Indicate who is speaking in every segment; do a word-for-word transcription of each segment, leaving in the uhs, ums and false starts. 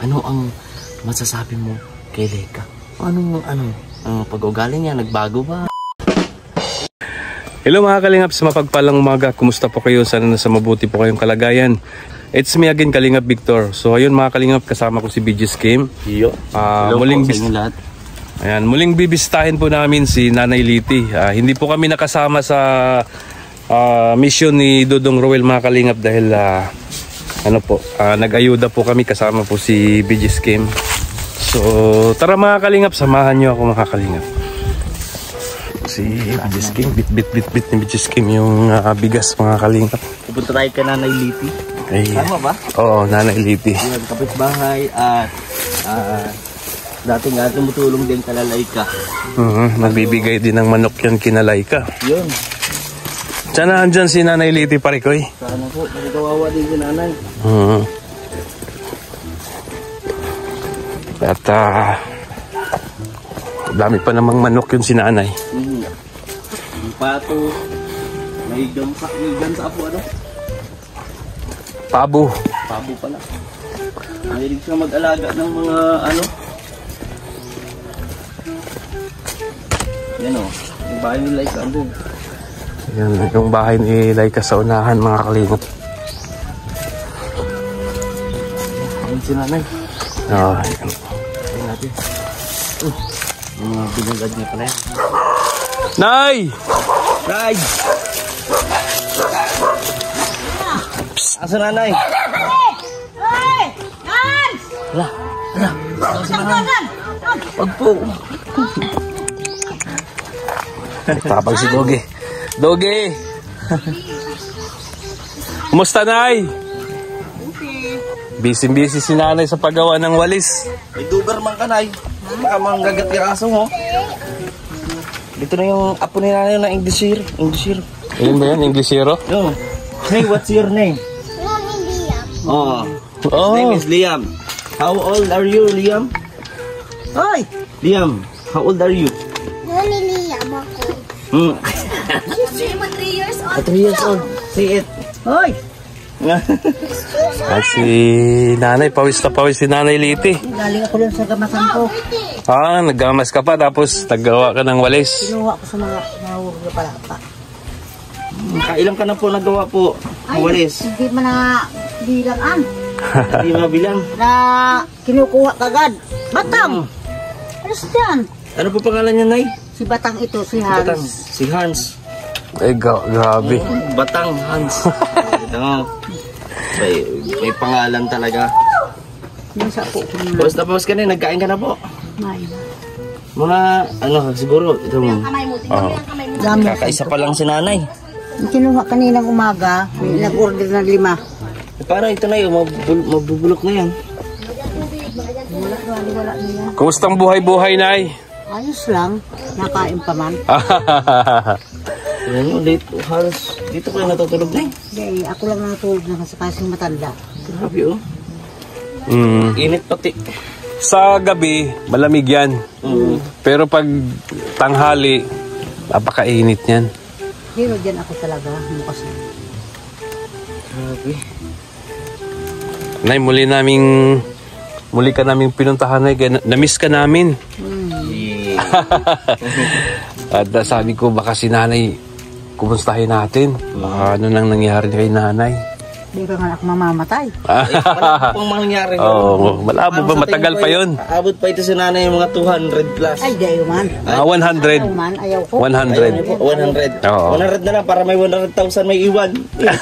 Speaker 1: ano ang masasabi mo kay Laika? Anong, ano, ang pag-ugali niya, nagbago ba?
Speaker 2: Hello mga Kalingap, sa mapagpalang umaga. Kumusta po kayo? Sana nasa mabuti po kayong kalagayan. It's me again, Kalingap Victor. So ayun mga Kalingap, kasama ko si B G Scheme.
Speaker 1: Iyo.
Speaker 2: Uh,
Speaker 1: Hello
Speaker 2: muling
Speaker 1: po sa inyo lahat.
Speaker 2: Ayan, muling bibistahin po namin si Nanay Liti. Uh, hindi po kami nakasama sa uh, mission ni Dodong Roel mga Kalingap dahil uh, ano po, uh, nag-ayuda po kami, kasama po si B G Scheme. So tara mga Kalingap, samahan nyo ako mga Kalingap. Si B G Scheme, bit bit bit bit ni B G Scheme yung uh, bigas mga Kalingap.
Speaker 1: Pupunta tayo kay Nanay Liti.
Speaker 2: Ay,
Speaker 1: tama ba?
Speaker 2: Oo, Nanay Liti.
Speaker 1: Yung kapitbahay at uh, dating nga tumutulong din kay Laika.
Speaker 2: Uh-huh, nagbibigay din ng manok yan kina Laika.
Speaker 1: Yun.
Speaker 2: Sana andyan si Nanay Liti Parikoy.
Speaker 1: Sana po, nagkawawa din si Nanay.
Speaker 2: Uh-huh. At uh, dami pa namang manok yun si Nanay.
Speaker 1: Mm. Yung pato, may gamsa, may gamsa po ano?
Speaker 2: Pabo.
Speaker 1: Pabo pala. Mahilig siya mag-alaga ng mga ano. Yan o, yung bahay ni Laika andun.
Speaker 2: Yan, yung bahay ni Laika sa unahan mga Kalingap.
Speaker 1: Ayun si Nanay.
Speaker 2: Oo.
Speaker 1: Ayun natin. Uh, yung mga binagad niya pala yan.
Speaker 2: Nay!
Speaker 1: Nay! Asa Nanay?
Speaker 3: Hey! Guys!
Speaker 1: Hala, hala. Asa Nanay? Wag po.
Speaker 2: Tapang si Doge. Doge! Kumusta, Nay? Busy-busy si Nanay sa paggawa ng walis.
Speaker 1: May dugar man ka, Nay. Baka manggagat yung aso mo. Dito na yung apo ni Nanay na English year. English year.
Speaker 2: Ayun ba yan? Englishero?
Speaker 1: No. Hey, what's your name? Oh. His
Speaker 2: Oh.
Speaker 1: name is Liam. How old are you, Liam? Hi! Liam, how old are you?
Speaker 3: Nani Liam ako.
Speaker 1: Hmm.
Speaker 3: She's three years old.
Speaker 1: three years old. See it. Hi!
Speaker 2: At si Nanay, pawis na pawis si Nanay Liti.
Speaker 4: Galing ako dun sa gamasan ko.
Speaker 2: Ah, naggamas ka pa tapos naggawa ka ng walis.
Speaker 4: Kinuha ko sa mga nahulog na palapa.
Speaker 1: Kailan ka na po nagawa po? Walis.
Speaker 4: Hindi man na bilangan.
Speaker 1: Hindi mabilang.
Speaker 4: Na kinukuha kagad. Batang! Ano yan?
Speaker 1: Ano po pangalan niya, Nay?
Speaker 4: Si Batang ito, si Hans.
Speaker 1: Batang. Si Hans.
Speaker 2: Eh, gra- grabe.
Speaker 1: Batang Hans. Ito. May, may pangalan talaga.
Speaker 4: Yung sa po ko muna.
Speaker 1: Tapos tapos ka na, nagkain ka na po.
Speaker 4: May.
Speaker 1: Mga, ano, siguro, ito mo.
Speaker 3: Kamay mo. Tingnan mo yung kamay mo.
Speaker 4: Dami.
Speaker 1: Kakaisa pa lang si Nanay.
Speaker 4: Kinuha kaninang umaga. May nag-order na lima.
Speaker 1: Eh, parang ito na yun, mabul- mabubulok na yan.
Speaker 4: Wala, wala, wala na yan.
Speaker 2: Kumustang buhay-buhay, Nay?
Speaker 4: Ayos lang. Nakain pa man.
Speaker 1: Ano, dito, halos, dito kayo natutulog na eh.
Speaker 4: Hindi, ako lang natulog na kasi kasing matanda.
Speaker 1: Grabe oh.
Speaker 2: mm.
Speaker 1: Init pati.
Speaker 2: Sa gabi, malamig yan.
Speaker 1: Mm.
Speaker 2: Pero pag tanghali, napakainit yan.
Speaker 4: Pero dyan ako talaga. Bukas na.
Speaker 1: Grabe.
Speaker 2: Nay, muli naming, muli ka naming pinuntahan, Nay. Kaya na- na-miss ka namin.
Speaker 1: Yeah.
Speaker 2: At uh, sabi ko, baka si Nanay, kumustahin natin. Baka ano nang nangyari kay Nanay.
Speaker 4: Hindi ka nga ako mamamatay.
Speaker 1: Eh, wala pong mangyari.
Speaker 2: Oo, malabo ba? Matagal pa yun.
Speaker 1: Abot pa ito si Nanay yung mga two hundred plus.
Speaker 4: Ay, dayo man.
Speaker 2: Ah, one hundred.
Speaker 4: Ayaw man, ayaw ko.
Speaker 2: one hundred.
Speaker 1: Ayun po, one hundred.
Speaker 2: Oo.
Speaker 1: one hundred na lang para may one hundred thousand may iwan.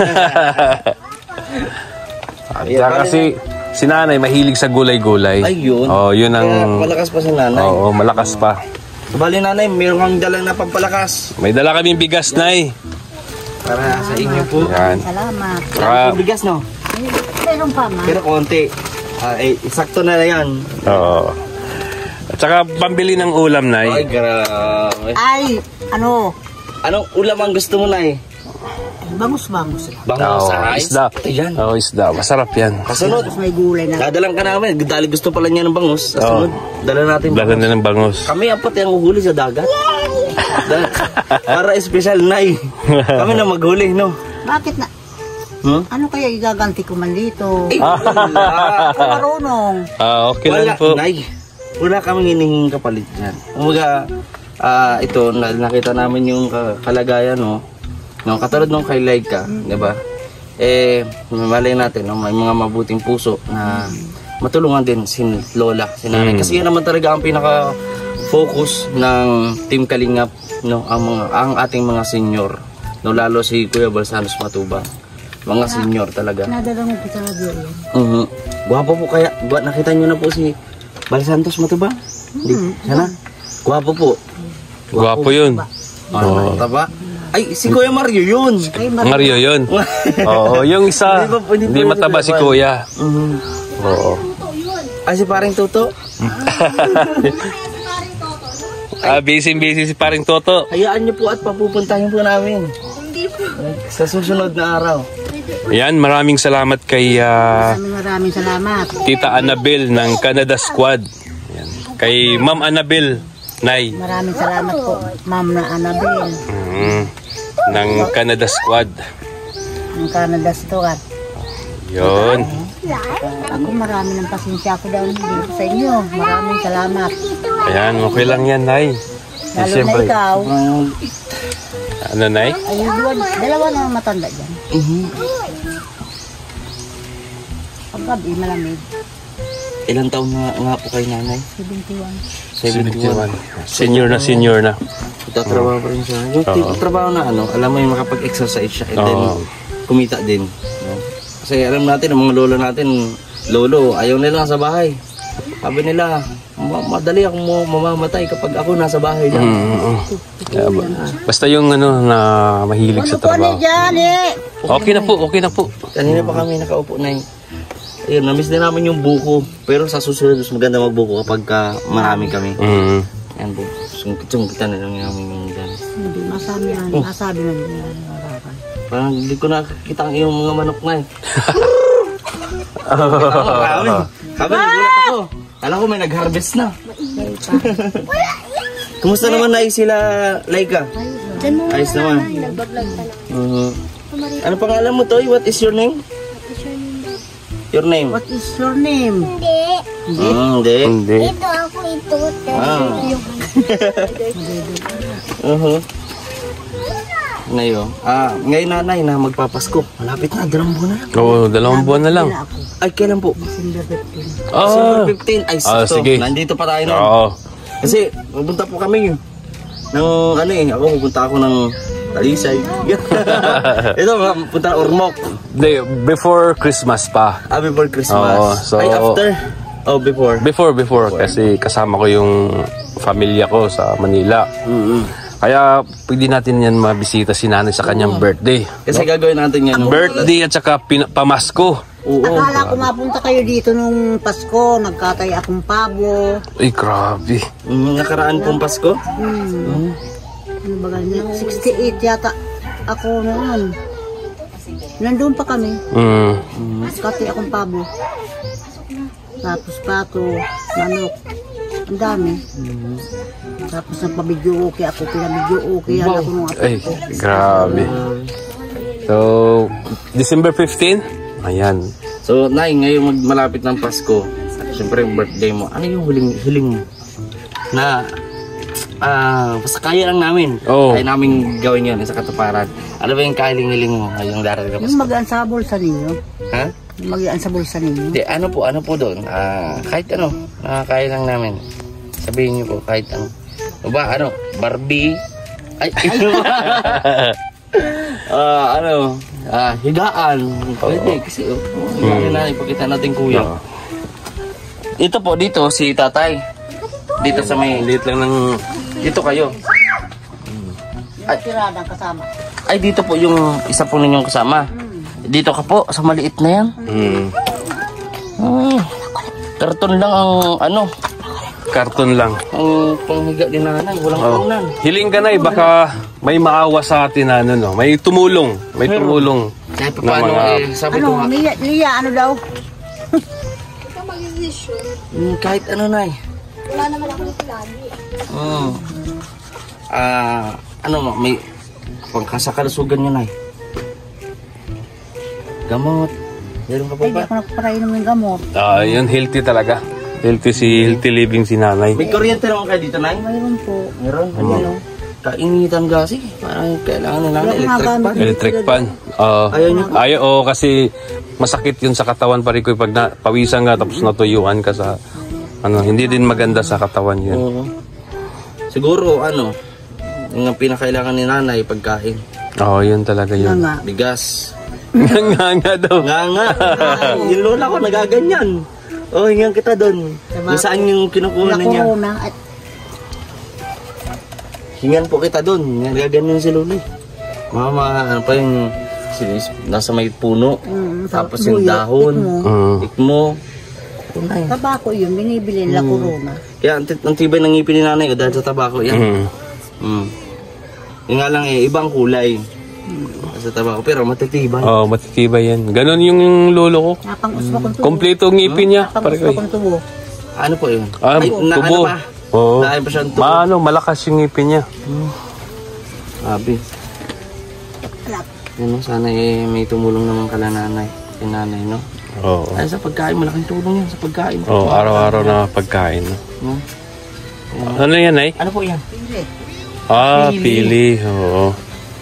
Speaker 2: Kaya kasi si Nanay mahilig sa gulay-gulay.
Speaker 1: Ayun.
Speaker 2: Oh, yun ang
Speaker 1: Kaya malakas pa si Nanay.
Speaker 2: Oo, malakas pa.
Speaker 1: Bali Nanay, mayroon kang dalang na pampalakas.
Speaker 2: May dala kaming bigas, Nay.
Speaker 1: Para sa inyo po.
Speaker 2: Yan.
Speaker 4: Salamat.
Speaker 2: Ah.
Speaker 1: Wala po bigas, no?
Speaker 4: Meron pa man.
Speaker 1: Pero konti. Ah, eh, sakto na yan.
Speaker 2: Oo. At saka pambili ng ulam,
Speaker 1: Ay,
Speaker 2: Nay.
Speaker 1: grabe.
Speaker 4: Ay, ano,
Speaker 1: Anong ulam ang gusto mo, Nay?
Speaker 4: bangus-bangus.
Speaker 1: Bangus
Speaker 2: Oo,
Speaker 1: sa ice?
Speaker 2: isda.
Speaker 1: Ayan.
Speaker 2: Oo, isda. Masarap yan.
Speaker 1: Kasunod.
Speaker 4: Tapos may gulay na.
Speaker 1: Dadalang ka namin. Dali gusto pala niya ng bangus. Kasunod. Dala natin
Speaker 2: Dala
Speaker 1: bangus.
Speaker 2: na ng bangus.
Speaker 1: Kami apat yung uhuli sa dagat. Para special, Nay. Kami na maghuli, no?
Speaker 4: Bakit na?
Speaker 1: Huh?
Speaker 4: Ano kaya igaganti ko man dito?
Speaker 1: Eh, wala.
Speaker 4: Ako marunong.
Speaker 2: Ah, okay
Speaker 1: Wala,
Speaker 2: lang po.
Speaker 1: Nay. Wala kaming hinihinging kapalit dyan. Umaga, ah, ito, na, nakita namin yung ka- kalagayan, no? No, katulad nung kay Laika, di ba? Eh, malay natin, no? May mga mabuting puso na matulungan din si Lola, si Nanay.
Speaker 2: Mm.
Speaker 1: Kasi yan naman talaga ang pinaka-focus ng Team Kalingap, no? Ang, mga, ang ating mga senior. No, lalo si Kuya Balsanos Matubang. Mga senior talaga.
Speaker 4: Nadala mo kita na diyan.
Speaker 1: Mhm. Guwapo po kaya. Gwa, nakita niyo na po si Bal Santos Matubang? Di, sana? Guwapo po.
Speaker 2: Gwapo yun.
Speaker 1: Oh. Taba? Ay, si Kuya Mario yun.
Speaker 4: Ay,
Speaker 2: Mario yun. Oo, yung isa,
Speaker 1: Hindi ba- hindi
Speaker 2: hindi
Speaker 1: pwede
Speaker 2: mataba si
Speaker 1: ba?
Speaker 2: Kuya.
Speaker 1: Mhm.
Speaker 2: Oo.
Speaker 1: Ay, si paring Toto?
Speaker 2: Ah, busy-busy si paring Toto.
Speaker 1: Hayaan niyo po at papupuntahin po namin. Sa susunod na araw.
Speaker 2: Ayan, maraming salamat kay ah,
Speaker 4: Maraming maraming salamat.
Speaker 2: Tita Annabel ng Canada Squad. Ayan. Kay Ma'am Annabel, Nay,
Speaker 4: Maraming salamat po, Ma'am na Annabel.
Speaker 2: mm, ng Canada Squad.
Speaker 4: Ang Canada Store.
Speaker 2: Yun.
Speaker 4: Ako marami ng pasensya ko daw dito sa inyo. Maraming salamat.
Speaker 2: Ayan, okay lang yan, Nay.
Speaker 4: Lalo na
Speaker 2: Siyempre.
Speaker 4: ikaw.
Speaker 2: Ano, Nay?
Speaker 4: Ay, dalawa, dalawa na matanda dyan.
Speaker 1: Mhm.
Speaker 4: Paggabi, malamig.
Speaker 1: Ilang taon na nga po kay nanay?
Speaker 4: seventy-one.
Speaker 1: seventy-one.
Speaker 2: Senior na, senior na.
Speaker 1: Itatrabaho pa rin siya. Yung
Speaker 2: Oo.
Speaker 1: tipo trabaho na ano, alam mo yung makapag-exercise siya and then
Speaker 2: Oo.
Speaker 1: kumita din. No? Kasi alam natin, ang mga lolo natin, lolo, ayaw nila sa bahay. Sabi nila, "Ma- madali akong mo- mamamatay kapag ako nasa bahay lang."
Speaker 2: Mm, Kaya ba- Basta yung ano na mahilig sa
Speaker 4: Ano po
Speaker 2: trabaho.
Speaker 4: ni dyan eh?
Speaker 2: Okay na po, okay na po.
Speaker 1: Kanina pa kami nakaupo na yung ayun, namiss din namin yung buko. Pero sa susunod, mas maganda magbuko kapag ka marami kami.
Speaker 2: Mm.
Speaker 1: Yan po. Sungkit-sungkitan na lang namin yung dyan.
Speaker 4: Hindi, masabi yan.
Speaker 1: Oh.
Speaker 4: Masabi na yan. Marakan.
Speaker 1: Parang hindi ko nakikita ang iyong mga manok na eh. Marami. Sabi, nagulat ako. Alam ko may nag-harvest na. Kumusta naman na sila, Laika?
Speaker 3: Diyan mo
Speaker 1: Ayos naman.
Speaker 3: nagbablog pa lang.
Speaker 1: Mhm. Ano pangalan mo, Toy? What is your name? Your name?
Speaker 4: What is your name?
Speaker 3: Hindi.
Speaker 1: Hmm, hindi.
Speaker 2: Hindi.
Speaker 3: Ito ako ito.
Speaker 1: Ah. Uh-huh. Ngayon, ah, ngayon nanay na magpapasko. Malapit na, dalawang buwan na lang.
Speaker 2: Oo, dalawang buwan na lang.
Speaker 4: Wala ako.
Speaker 1: Ay, kailan po?
Speaker 4: December fifteenth.
Speaker 2: Ah,
Speaker 1: December fifteenth. Ay,
Speaker 2: Ah,
Speaker 1: sakto.
Speaker 2: sige.
Speaker 1: Nandito pa tayo nun.
Speaker 2: oo.
Speaker 1: Kasi, pupunta po kami ng ano eh, ako pupunta ako ng Talisay. Ito, pupunta ng Ormoc.
Speaker 2: Hindi, before Christmas pa.
Speaker 1: Ah, before Christmas.
Speaker 2: Oo, so-
Speaker 1: Ay, after? Oh, before.
Speaker 2: Before, before. Kasi kasama ko yung pamilya ko sa Manila.
Speaker 1: Mm-hmm.
Speaker 2: Kaya pwede natin yan mabisita si nanay sa kanyang birthday.
Speaker 1: Kasi gagawin natin yan.
Speaker 2: Birthday at saka pin- pamasko.
Speaker 1: Oo.
Speaker 4: Akala ko mapunta kayo dito nung Pasko. Nagkatay akong pabo.
Speaker 2: Ay, grabe.
Speaker 1: Mm, nakaraan pong Pasko.
Speaker 4: Hmm. Ano ba ganyan? sixty-eight yata ako noon. Nandun pa kami.
Speaker 2: Mm.
Speaker 4: Nagkatay akong pabo. Tapos pato, manok. Ang dami. Tapos nagpabidyo okay ako. Pinabidyo okay. Hala ko nung apo
Speaker 2: Ay,
Speaker 4: ko.
Speaker 2: grabe. So, December fifteenth? Ayan.
Speaker 1: So, Nay, ngayon mag- malapit ng Pasko. Siyempre, birthday mo. Ano yung huling, hiling mo? Na, ah, basta kaya lang namin.
Speaker 2: Oo.
Speaker 1: Kaya namin gawin yun sa katuparan. Ano ba yung kahiling-hiling mo ngayong darating na
Speaker 4: Yung
Speaker 1: Pasko?
Speaker 4: mag-aan sa bulsa ninyo.
Speaker 1: Ha?
Speaker 4: Yung mag-aan sa bulsa ninyo.
Speaker 1: Hindi, ano po, ano po doon? Ah, kahit ano, nakakaya lang namin. Sabihin niyo po, kahit ano. Ano ba, ano, Barbie? Ay, ano ba? Ah, ano, ah, higaan. Pwede, kasi, oh, higaan na, ipakita natin kuya.
Speaker 2: Oo.
Speaker 1: Ito po, dito, si tatay. Dito sa may,
Speaker 2: Liit lang ng...
Speaker 1: dito kayo.
Speaker 4: Yung tiradang kasama.
Speaker 1: Ay, dito po yung isa po ninyong kasama. Dito ka po, sa maliit na yan.
Speaker 2: Mm.
Speaker 1: Hmm. Karton lang ang, ano,
Speaker 2: Karton lang.
Speaker 1: ang panghiga din na nanay, walang
Speaker 2: Oh.
Speaker 1: kaunan.
Speaker 2: Hiling ka na, baka may maawa sa atin na ano, no? May tumulong. May
Speaker 1: Pero-
Speaker 2: tumulong.
Speaker 1: Kahit pa
Speaker 2: ng
Speaker 1: paano,
Speaker 2: mga-
Speaker 1: eh, sabi ko nga,
Speaker 4: Ano, Lia, Lia, ano daw?
Speaker 3: Ikaw mag-decision.
Speaker 1: mm, kahit ano na eh.
Speaker 3: Wala naman ako nito lagi.
Speaker 1: Mm. Ah, ano mo, may pagkasakalusugan niya na eh. Gamot. Meron ka pa
Speaker 4: Ay,
Speaker 1: ba?
Speaker 4: di ako nagpapainom ng gamot.
Speaker 2: Ah, yun, healthy talaga. Healthy si healthy living si nanay.
Speaker 1: May kuryente naman kayo dito, Nay?
Speaker 4: Mayroon po.
Speaker 1: Meron.
Speaker 4: Ayan o.
Speaker 1: Kainitan kasi. Parang kailangan na lang
Speaker 4: Wala
Speaker 1: electric
Speaker 4: akong
Speaker 1: pan.
Speaker 2: Electric pan. Uh,
Speaker 1: Ayaw niyo?
Speaker 2: Ayaw, oo, kasi masakit yun sa katawan pa rin ko pag na, pawisan ka tapos natuyuan ka sa ano, hindi din maganda sa katawan yun.
Speaker 1: Oo. Siguro, ano, yung pinakailangan ni nanay, pagkain.
Speaker 2: Oo, yun talaga
Speaker 4: Nga
Speaker 2: yun.
Speaker 4: nga.
Speaker 1: Bigas.
Speaker 2: Nga nga daw.
Speaker 1: Nga nga. Yung lola ko nagaganyan. Oh, hingan kita doon.
Speaker 4: Diba?
Speaker 1: Kung saan yung kinukuha na niya.
Speaker 4: Corona at
Speaker 1: Hingan po kita doon. Nagaganyan si Luli. Mama, ano pa yung si- nasa may puno.
Speaker 4: mm,
Speaker 1: Tapos
Speaker 4: buyo,
Speaker 1: yung dahon.
Speaker 4: tikmo.
Speaker 2: Mm.
Speaker 1: Ikmo. Tunay.
Speaker 4: Tabako yun, binibili nila
Speaker 1: Hmm.
Speaker 4: corona.
Speaker 1: Kaya ang, tit- ang tibay ng ngipin ni nanay ko dahil sa tabako yan.
Speaker 2: Mm.
Speaker 1: Mm. Yung nga lang eh, ibang kulay. Sa tabako, pero matitibay.
Speaker 2: Oo, matitibay yan. Ganon yung lolo ko.
Speaker 4: Napang uswa kong tubo.
Speaker 2: Kompleto ang ngipin niya.
Speaker 4: Napang
Speaker 2: Pare
Speaker 4: uswa
Speaker 2: ko.
Speaker 4: kong tubo.
Speaker 1: Ano po yun?
Speaker 2: Ah,
Speaker 1: Ay, na,
Speaker 2: tubo.
Speaker 1: ano pa?
Speaker 2: Oo.
Speaker 1: Dahil pa siyang tubo.
Speaker 2: Maano, malakas yung ngipin niya.
Speaker 1: Abi.
Speaker 4: Alap.
Speaker 1: Yun, no? Sana eh, may tumulong naman kala nanay. Yung nanay, no?
Speaker 2: Oo.
Speaker 1: Ay, sa pagkain, malaking tulong yan sa pagkain.
Speaker 2: Oo, araw-araw na pagkain. No?
Speaker 1: No?
Speaker 2: Ano yan, ay?
Speaker 1: Ano po yan?
Speaker 4: Pili.
Speaker 2: Ah,
Speaker 1: Pili.
Speaker 2: pili. Oo.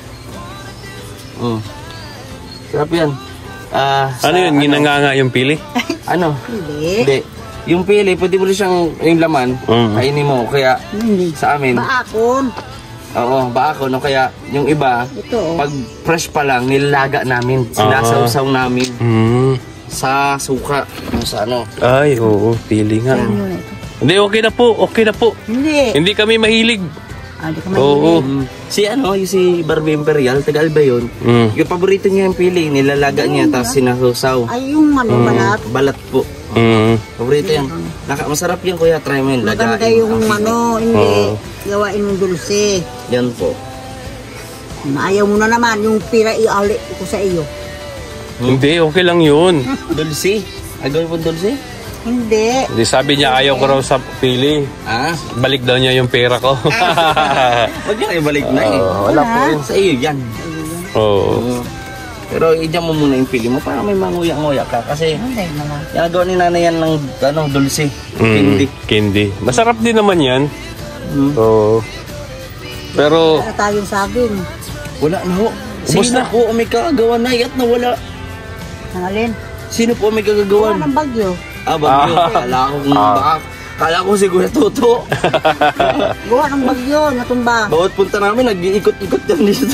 Speaker 1: Mm. Sarap yan. Ah, sa-
Speaker 2: Ano yun? Ginanganga yung pili?
Speaker 1: Ano?
Speaker 4: Pili.
Speaker 1: Hindi. Yung pili, pwede mo rin siyang, yung laman,
Speaker 2: Mm.
Speaker 1: kainin mo. Kaya,
Speaker 4: Hindi.
Speaker 1: sa amin,
Speaker 4: Baakon.
Speaker 1: oo, baako, no? Kaya, yung iba,
Speaker 4: Ito oh.
Speaker 1: pag fresh pa lang, nilalaga namin. Sinasawsaw namin
Speaker 2: Mm.
Speaker 1: sa suka. Yung sa ano.
Speaker 2: Ay, oo. Pili nga.
Speaker 4: Yun yun ito.
Speaker 2: Hindi, okay na po. Okay na po.
Speaker 4: Hindi.
Speaker 2: Hindi kami mahilig.
Speaker 4: Ah, di ka
Speaker 2: Oo.
Speaker 4: mahilig.
Speaker 1: Si ano, yung si Barbie Imperial, tagal ba yun?
Speaker 2: Mm.
Speaker 1: Yung paborito niya yung pili, nilalaga niya, tapos sinasawsaw.
Speaker 4: Ay, yung ano, balat.
Speaker 1: Balat po.
Speaker 2: Mm.
Speaker 1: Paborito yan. Naka, masarap yan, kuya. Try mo yun.
Speaker 4: Maganda
Speaker 1: Lagain.
Speaker 4: yung
Speaker 1: Ang
Speaker 4: ano, hindi.
Speaker 2: Oo.
Speaker 4: Gawain mong dulce.
Speaker 1: Yan po.
Speaker 4: Ayaw mo na naman, yung pira iali ko sa iyo.
Speaker 2: Hindi, okay lang yun.
Speaker 1: Dulce? Ay, gawin po dulce?
Speaker 4: Hindi.
Speaker 2: Hindi, sabi niya ayaw ko raw sa pili.
Speaker 1: Ah?
Speaker 2: Balik daw niya yung pera ko.
Speaker 1: Huwag niya ibalik na eh.
Speaker 2: Oo, wala po yun.
Speaker 1: Sa iyo yan.
Speaker 2: Oo.
Speaker 1: Oo. Pero i-jam mo muna yung pili mo para may manguya-nguya ka. Kasi
Speaker 4: Hindi na lang.
Speaker 1: ginagawa ni nanay yan ng ano, dulce.
Speaker 2: Mm,
Speaker 1: Candy.
Speaker 2: candy. Masarap din naman yan.
Speaker 1: Mm.
Speaker 2: Oo. Pero,
Speaker 4: Para tayong saging.
Speaker 1: Wala na ho.
Speaker 2: Ubus
Speaker 1: Sino
Speaker 2: na.
Speaker 1: po ang may kagagawa na at nawala?
Speaker 4: Ang alin?
Speaker 1: Sino po ang may
Speaker 4: Gawa
Speaker 1: kagagawan?
Speaker 4: ng bagyo.
Speaker 1: Ah, bagyo.
Speaker 2: Ah.
Speaker 1: Kala ko kung
Speaker 2: Ah.
Speaker 1: baka. Kala ko si Kuya Toto.
Speaker 4: Gawa ng bagyo, natumba.
Speaker 1: Bawat punta namin, nag-iikot-ikot yan dito.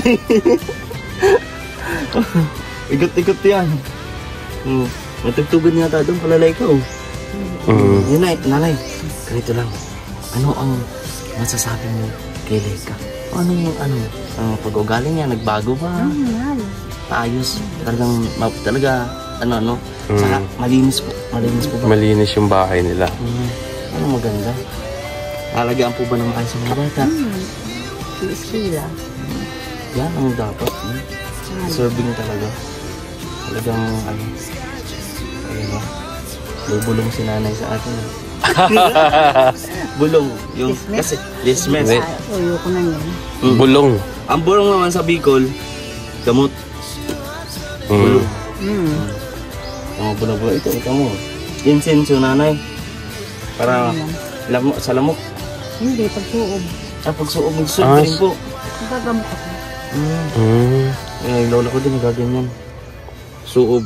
Speaker 1: Ikot-ikot yan. Hmm. Matugtugan yata doon, palalay ka oh.
Speaker 2: mm,
Speaker 1: Yun na, nanay. Ganito lang. Ano ang masasabi mo kay Leica? Ano yung ano? Ang pag-ugali niya, nagbago ba?
Speaker 4: Yan.
Speaker 1: Ayos. Talagang, ma- talaga, ano, ano?
Speaker 2: Mm.
Speaker 1: Saka, malinis po. Malinis po ba?
Speaker 2: malinis yung bahay nila.
Speaker 1: Hmm. Ano maganda? Alagaan po ba ng ayos ang mga bata?
Speaker 4: Iskila.
Speaker 1: Yan ang dapat. Hmm? Serving talaga. Talagang, ano, ayun o. May bulong si nanay sa atin. eh. Bulong. Yung,
Speaker 4: Lismes?
Speaker 1: kasi, lismes.
Speaker 2: Hindi.
Speaker 4: Uyo ko na yan.
Speaker 1: Mm.
Speaker 2: Bulong.
Speaker 1: Ang bulong naman sa Bicol, gamot.
Speaker 2: Mm.
Speaker 4: Hmm.
Speaker 1: Ang bulong-bulong. Ito, ito mo. Insenso, nanay. Para lamok, sa lamok.
Speaker 4: Hindi, pagsuob.
Speaker 1: Ah, pag suog, magsuog
Speaker 2: Ah,
Speaker 1: din po.
Speaker 4: Gagamot ako.
Speaker 1: Mm.
Speaker 2: Mm.
Speaker 1: Eh, yung lola ko din, nagaganyan. Suog.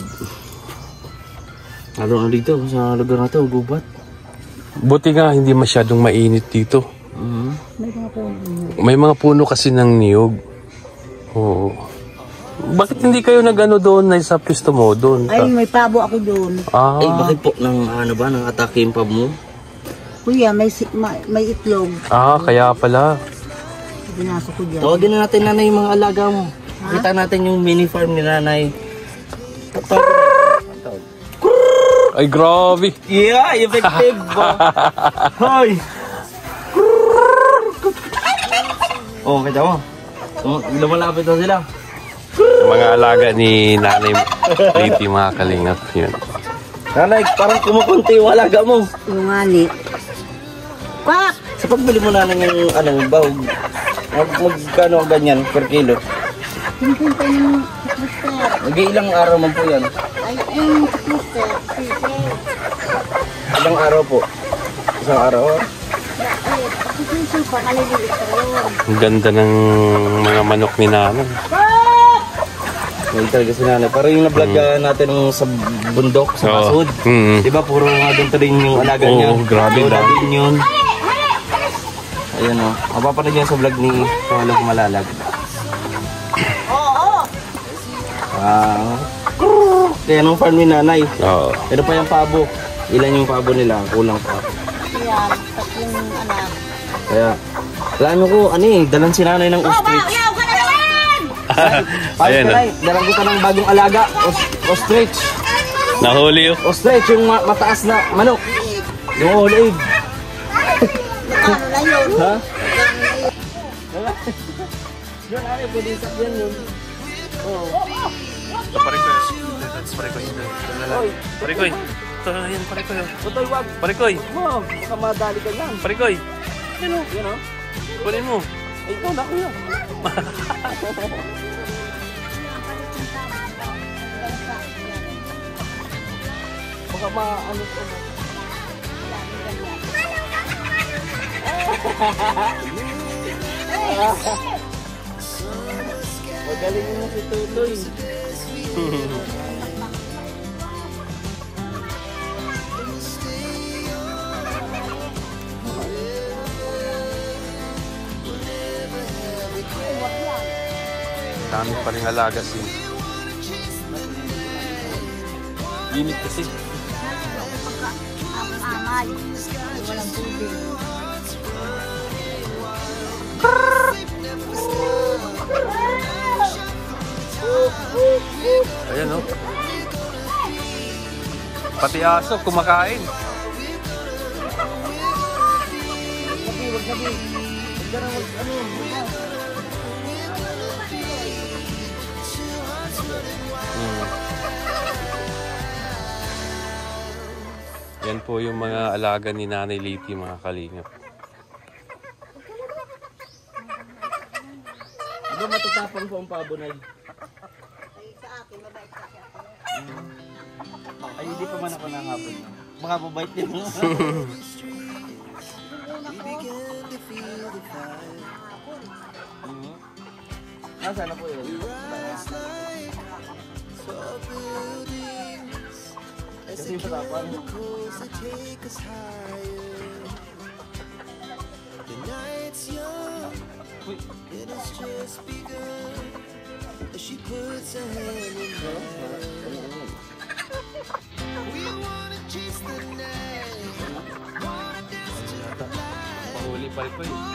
Speaker 1: Lalo na dito, sa lugar na to, gubat.
Speaker 2: Buti nga hindi masyadong mainit dito.
Speaker 1: Mm.
Speaker 4: May mga puno.
Speaker 2: May mga puno kasi ng niyog. Oo. Bakit hindi kayo nag-ano doon na sa pisto mo doon?
Speaker 4: Ay, may pabo ako doon.
Speaker 2: Ah,
Speaker 1: Eh, bakit po, ng ano ba, ng atake yung pub mo?
Speaker 4: Kuya, may, si- may, may itlog.
Speaker 2: ah, kaya pala.
Speaker 4: Binasok ko dyan.
Speaker 1: Tawagin na natin nanay yung mga alaga mo. Kita natin yung mini farm ni nanay.
Speaker 2: Ay, grabe.
Speaker 1: Yeah, effective ba? Hoy! Oh, kita mo. So, lumalapit na sila.
Speaker 2: Mga alaga ni Nanay Liti, mga kalingap. Yun.
Speaker 1: Nanay, parang kumukunti yung alaga mo.
Speaker 4: Yung ani. Kwak!
Speaker 1: Sa pagbili mo nanay yung ano, bawg, mag, magkano ganyan per kilo?
Speaker 4: Pinipintay ng Mister.
Speaker 1: Nag-iilang araw man po yan?
Speaker 4: Ay, yung Mister. Sige.
Speaker 1: Ilang araw po? Isang araw?
Speaker 4: Ay, pagkisusul pa, kaliliit ka yun.
Speaker 2: Ang ganda ng mga manok ni nanay.
Speaker 1: Ngayon talaga si nanay. Parang yung na-vlog mm. natin nung sa bundok, sa Basud.
Speaker 2: Oh. Mm.
Speaker 1: Diba puro nga doon rin yung alaga
Speaker 2: Oo,
Speaker 1: niya.
Speaker 2: grabe
Speaker 1: Wala
Speaker 2: na.
Speaker 1: din yun. Ayan o. Mapapanood niya sa vlog ni Tuhalog Malalag.
Speaker 4: Oo.
Speaker 1: Ah. Kaya nung farm ni nanay.
Speaker 2: Oo.
Speaker 1: Pero pa yung pabo. Ilan yung pabo nila? Kulang pa.
Speaker 4: Yan, tatlong anak.
Speaker 1: Kaya, alam mo ko, ano eh, dalan si nanay ng ostrich.
Speaker 4: Yaw ka na naman!
Speaker 1: Ay,
Speaker 2: Ayan,
Speaker 1: nanay, dalan ko pa ng bagong alaga. Os- ostrich.
Speaker 2: Nahuli yun.
Speaker 1: Ostrich, yung ma- mataas na manok. Yung olive.
Speaker 4: Ano na yun?
Speaker 1: Ha? Yun, ano, pwede sa yan yun. Oo.
Speaker 2: Parikoy. Parikoy.
Speaker 1: Oy,
Speaker 2: Parikoy. Ito, yan, parikoy.
Speaker 1: Totoy, wag.
Speaker 2: Parikoy.
Speaker 1: Wag, baka madali ka yan.
Speaker 2: Parikoy.
Speaker 1: Yan o. Yan o.
Speaker 2: Kunin mo.
Speaker 1: Ay, ikaw na kuya. Baka ma, ano ko. Magaling mo si Tutoy.
Speaker 2: Dami pa rin alaga si Limit kasi.
Speaker 4: Amay. Walang tubig.
Speaker 2: Ayan o. Pati aso kumakain.
Speaker 1: Sabi, wag sabi. Huwag ka na mag, ano,
Speaker 2: Hmm. Yan po yung mga alaga ni Nanay Liti, mga kalingap.
Speaker 1: Ano matatapang po ang pabo na yun?
Speaker 4: Ay, sa akin, mabait sa akin.
Speaker 1: Ay, hindi pa man ako nangabot. Baka mabait din mo. Nasaan na po yun? Kasi yung patapang. Uy.
Speaker 2: Pahuli pa rin ko eh.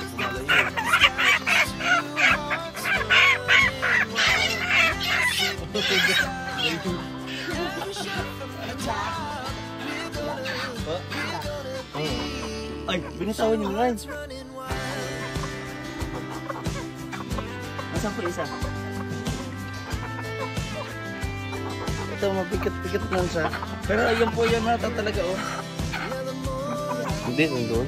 Speaker 1: Ay, binitawan niyo nga. Nasaan po isa? Ito, mabigat-bigat lang siya. Pero ayun po yan nata talaga, oh.
Speaker 2: Hindi, nandun.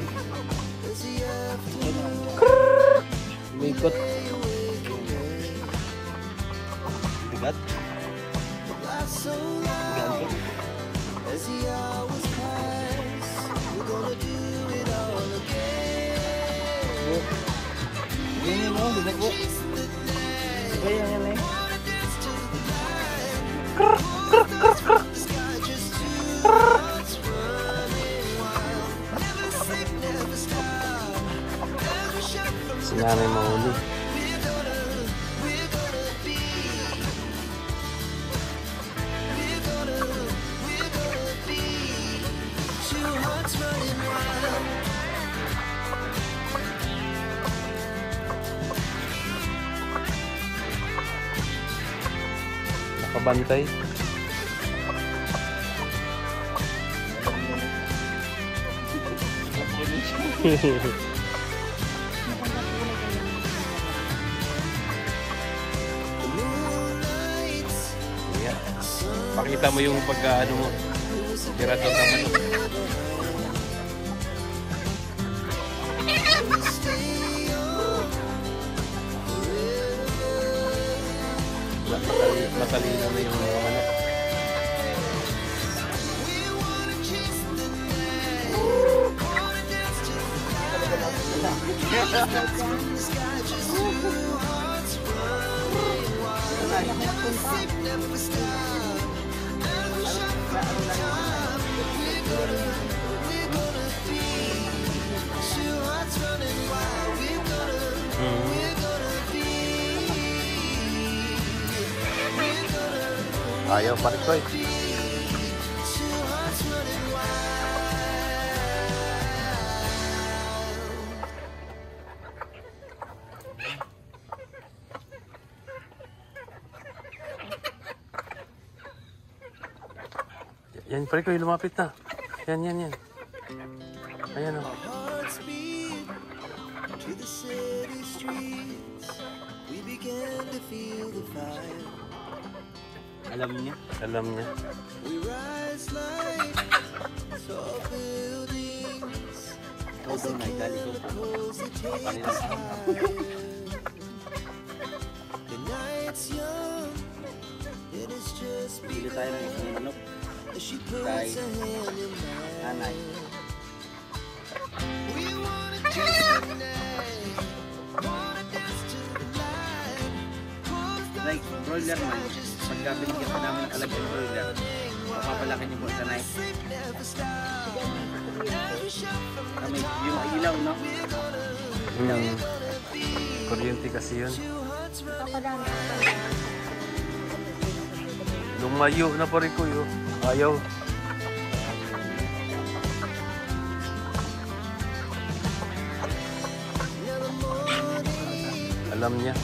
Speaker 1: Umikot. Bigat. Bigat. Yan yun, oh. Bigat po. Diba yan yan eh?
Speaker 2: Si Nanay mahuli. Nakabantay. Yeah. Pakita mo yung pagka ano mo. Tirador naman. matalino na yung mga manok. Ayaw pa rin ko eh. Yan, pare ko, lumapit na. Yan, yan, yan. Ayan o. Oh.
Speaker 1: Alam niya.
Speaker 2: Alam niya.
Speaker 1: Ikaw daw na, idali ko. Kanina sa bili tayo ng isang manok. Kay nanay. Like, broiler man. Pagka binigyan pa namin ng alaga ng broiler, mapapalaki niyo po sa night. Kami, yung ilaw, no?
Speaker 2: Yung kuryente kasi yun. Lumayo na pare ko yun. Ayaw. Alam niya.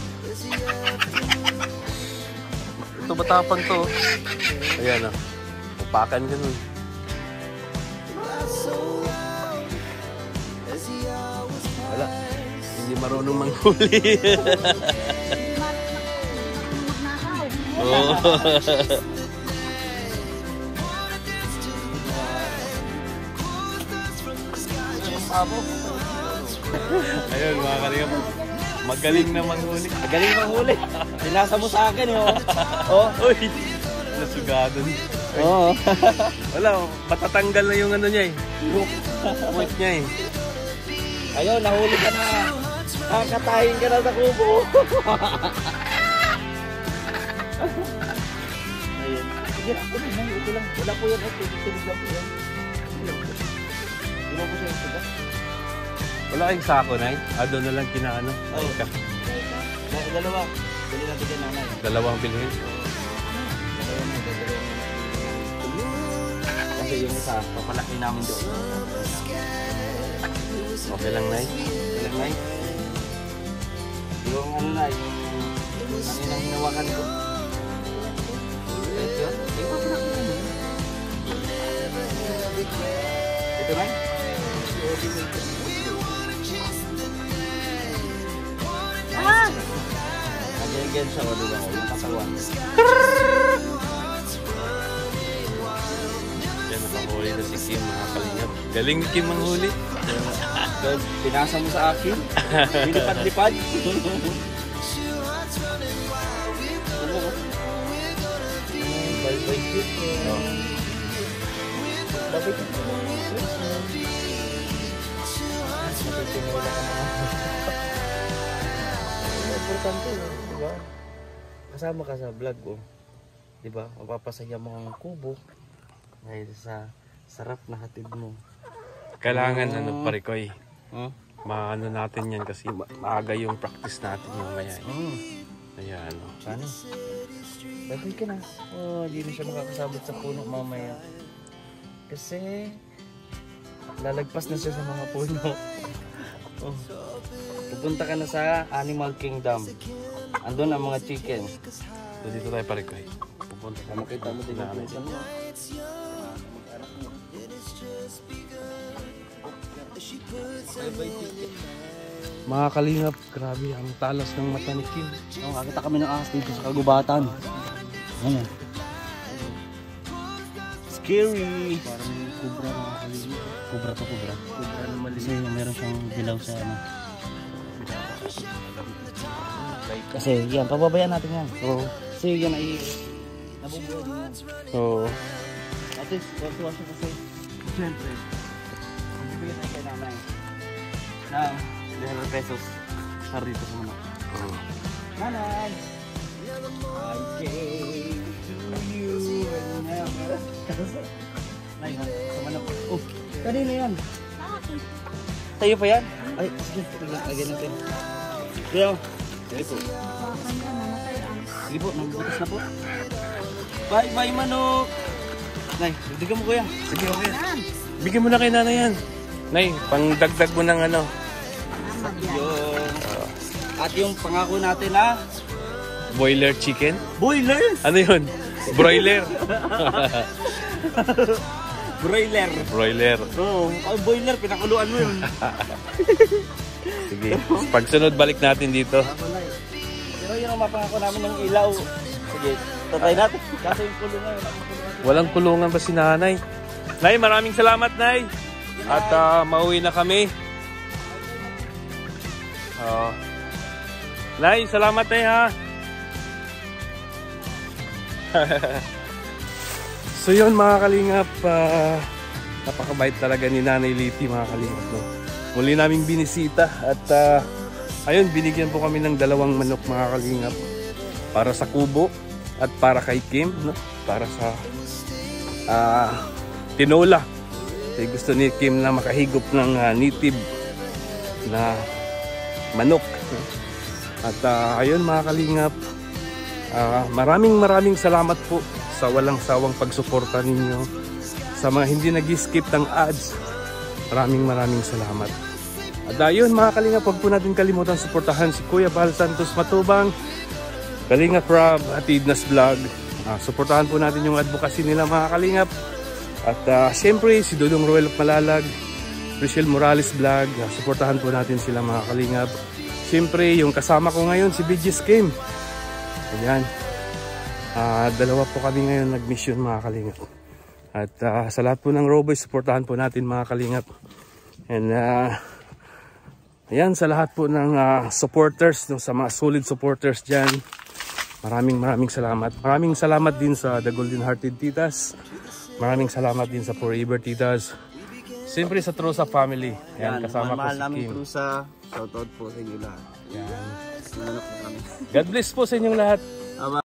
Speaker 2: Ito matapang to. Ayan o. Upakan ganun. Wala. Hindi marunong manghuli. Oh. Ayun mga kalingap. Magaling na manghuli.
Speaker 1: Magaling manghuli. Pinasa mo sa akin, oh. Oh,
Speaker 2: uy. Nasugado.
Speaker 1: Oo.
Speaker 2: Wala, matatanggal na yung ano niya eh. Point niya eh.
Speaker 1: Ayun, nahuli ka na. Kakatahin ka na sa kubo. Ayun. Sige, ito lang. Ito lang. Wala po yan. Ito lang po yan. Hindi mo po siya yung suga.
Speaker 2: Wala kayong sako na eh. Ah, doon na lang kinaano.
Speaker 1: Ay, ka. Dalawa. Dali natin kay nanay.
Speaker 2: Dalawang bilhin.
Speaker 1: Dalawa na. Dalawa na. Kasi yung isa, papalaki namin doon.
Speaker 2: Okay lang, Nay.
Speaker 1: Okay lang, Nay. Yung ano na, yung kaninang hinawakan ko. Ito, ito, papalaki namin. Ito, Nay.
Speaker 3: Ah!
Speaker 1: Nag-again siya o diba? Yung katawan.
Speaker 2: Yan, nakahuli na si Kim, mga kalingap. Galing ni Kim manghuli.
Speaker 1: Pinasa mo sa akin. Pinipad-lipad. Bye-bye cute. Bye-bye cute. Importante, di ba? Kasama ka sa vlog ko. Di ba? Mapapasaya mo ang kubo dahil sa sarap na hatid mo.
Speaker 2: Kailangan ano pare ko eh.
Speaker 1: Huh?
Speaker 2: Maano natin yan kasi ma maaga yung practice natin mamaya. Eh.
Speaker 1: Mm.
Speaker 2: Ayan ano.
Speaker 1: Paano? Bye-bye ka na. Oh, hindi na siya makakasabot sa puno mamaya. Kasi lalagpas na siya sa mga puno. Oh. Pupunta ka na sa Animal Kingdom. Andun ang mga chicken.
Speaker 2: So dito tayo pare ko eh. Pupunta ka.
Speaker 1: Makita mo din ang puno mo.
Speaker 2: Mga kalingap, grabe ang talas ng mata ni Kim.
Speaker 1: Oh, nakita kami ng ahas dito sa kagubatan. Ano? Scary!
Speaker 4: Parang kubra mga kalingap. Kubra to kubra.
Speaker 1: Kubra na mali.
Speaker 4: Kasi meron siyang dilaw sa ano. Kasi yan, pababayaan natin yan.
Speaker 1: Oo.
Speaker 4: Kasi yan ay
Speaker 1: nabubuhay din yan.
Speaker 2: Oo.
Speaker 1: At least, tuwa siya kasi, siyempre, magbibigay tayo kay nanay ng three hundred pesos para dito sa manok.
Speaker 2: Oo.
Speaker 1: Nanay! I gave to you and never... Nay, sa manok. Oh, kanina yan. Tayo pa yan? Ay, sige, lagyan natin. Kaya, sige po. Sige po, nagbutas na po. Bye, bye manok! Nay, bigyan mo kuya.
Speaker 2: Sige, okay. Bigyan mo na kay nanay yan. Nay, pangdagdag mo ng ano.
Speaker 1: Yung... At yung pangako natin na...
Speaker 2: Boiler chicken.
Speaker 1: Boiler!
Speaker 2: Ano yun? Broiler.
Speaker 1: Broiler.
Speaker 2: Broiler.
Speaker 1: Oo, oh, boiler, pinakuluan mo yun.
Speaker 2: Sige, pagsunod balik natin dito.
Speaker 1: Pero yun ang mapangako namin ng ilaw. Sige, tatay natin. Kaso yung kulungan.
Speaker 2: Walang kulungan ba si nanay? Nay, maraming salamat, Nay. At uh, mauwi na kami. Uh, Nay, salamat, Nay, ha. So yun, mga kalingap, uh, napakabait talaga ni Nanay Liti, mga kalingap, no? Muli naming binisita at uh, ayun, binigyan po kami ng dalawang manok, mga kalingap, para sa kubo at para kay Kim, no? Para sa uh, tinola. Kasi gusto ni Kim na makahigop ng uh, native na manok. At uh, ayun, mga kalingap, uh, maraming maraming salamat po sa walang sawang pagsuporta ninyo, sa mga hindi nag-skip ng ads. Maraming maraming salamat. At ayun, mga kalingap, huwag po natin kalimutan suportahan si Kuya Bal Santos Matubang, Kalingap Rob at Idnas Vlog. Uh, suportahan po natin yung advocacy nila, mga kalingap. At uh, syempre si Dodong Roel Malalag, Rachel Morales Vlog, uh, suportahan po natin sila, mga kalingap. Syempre yung kasama ko ngayon si B J Kim. Ayan. Uh, dalawa po kami ngayon nag-mission, mga kalingap. At uh, sa lahat po ng Roboy, supportahan po natin, mga kalingap. And uh, ayan, sa lahat po ng uh, supporters, no, sa mga solid supporters dyan, maraming maraming salamat. Maraming salamat din sa The Golden Hearted Titas. Maraming salamat din sa Forever Titas. Siyempre sa Trusa Family. Ayan,
Speaker 1: Yan,
Speaker 2: kasama ko
Speaker 1: mahal
Speaker 2: si
Speaker 1: namin
Speaker 2: Kim.
Speaker 1: Trusa. Shoutout po sa inyo lahat.
Speaker 2: Ayan.
Speaker 1: Manok na kami.
Speaker 2: God bless po sa inyong lahat.
Speaker 1: Aba.